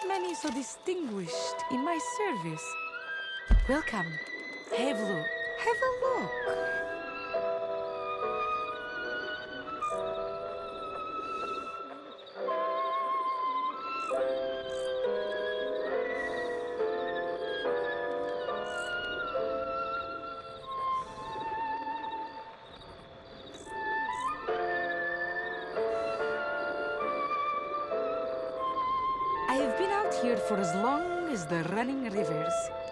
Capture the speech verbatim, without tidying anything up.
many so distinguished in my service. Welcome. Have a look. Have a look. I have been out here for as long as the running rivers.